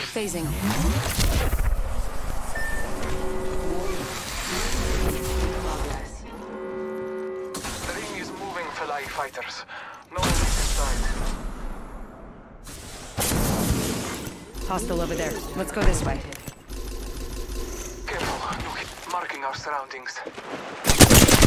Phasing. The ring is moving, Felai fighters. No one is inside. Hostile over there. Let's go this way. Careful, look, marking our surroundings.